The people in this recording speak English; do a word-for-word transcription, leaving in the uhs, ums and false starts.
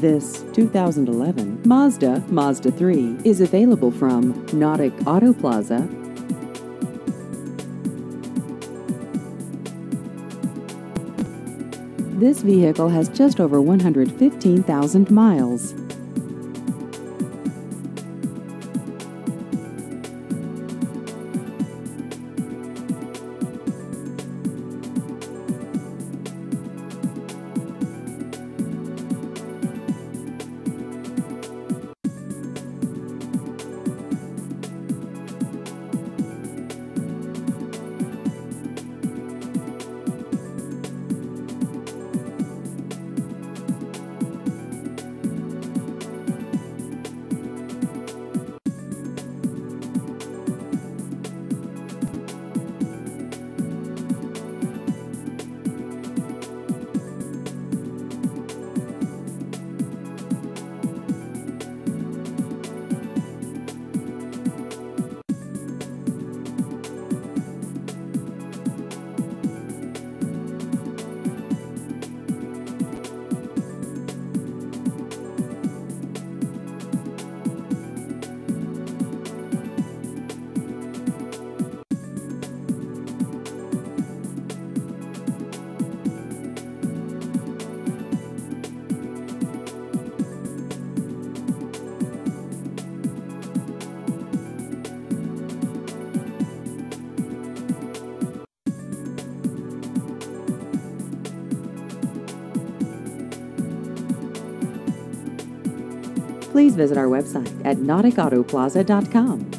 This two thousand eleven Mazda Mazda three is available from Nautic Auto Plaza. This vehicle has just over one hundred fifteen thousand miles. Please visit our website at nautic auto plaza dot com.